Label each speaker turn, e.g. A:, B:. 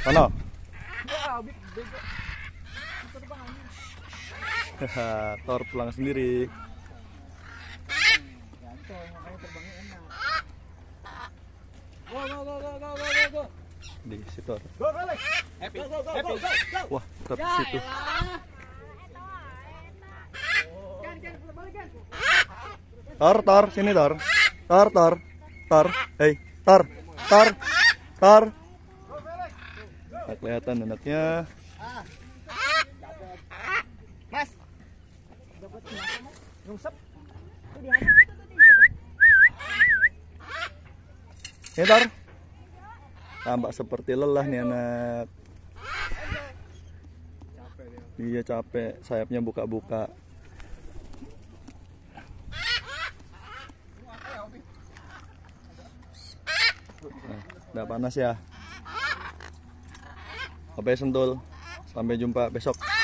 A: Sono. Thor pulang sendiri. Di situ. Wah, tetap di situ. Tor, sini Tor. Tor. Hei, Tor. Tak kelihatan anaknya.
B: Mas. Dapat nyungsep.
A: Ini Tor. Tampak seperti lelah nih anak. Dia capek, sayapnya buka-buka. Nah, udah panas ya. Oke Sentul. Sampai jumpa besok.